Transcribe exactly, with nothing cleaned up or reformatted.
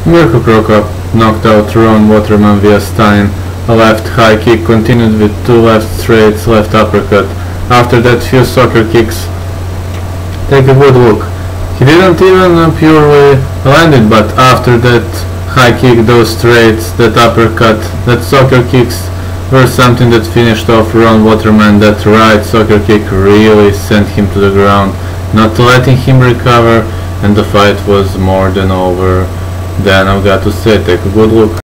Mirko Cro Cop knocked out Ron Waterman via stunning. A left high kick continued with two left straights, left uppercut. After that, few soccer kicks. Take a good look. He didn't even uh, purely land it, but after that high kick, those straights, that uppercut, that soccer kicks were something that finished off Ron Waterman. That right soccer kick really sent him to the ground, not letting him recover, and the fight was more than over. Then I've got to say, take a good look.